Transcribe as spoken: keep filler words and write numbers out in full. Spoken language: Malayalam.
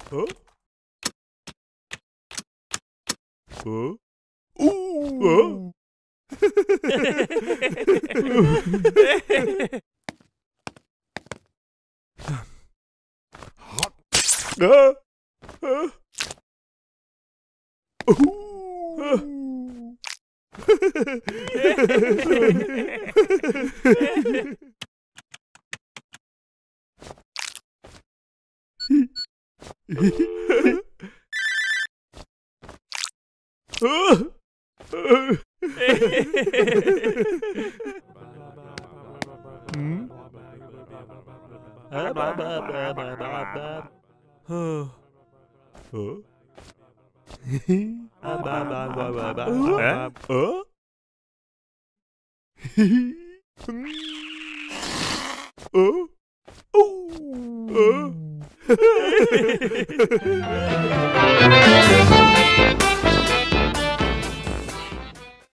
Huh? Huh? Ooh! Hot. Uh, uh. Ooh. Hmm? Huh? Huh? Uh? Oh! Uh?